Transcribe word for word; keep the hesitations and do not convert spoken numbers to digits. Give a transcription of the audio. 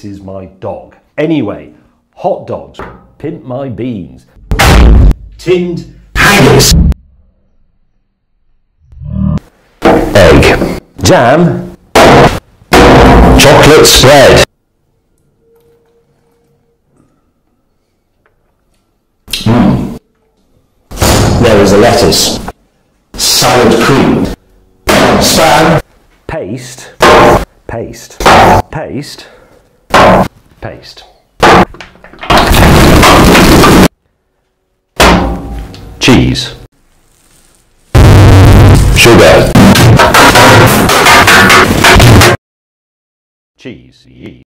This is my dog. Anyway, hot dogs, pimp my beans. Tinned haggis. Egg. Jam. Chocolate spread. Mm. There is a lettuce. Salad cream. Spam. Paste. Paste. Paste. Paste. Cheese. Sugar. Cheese.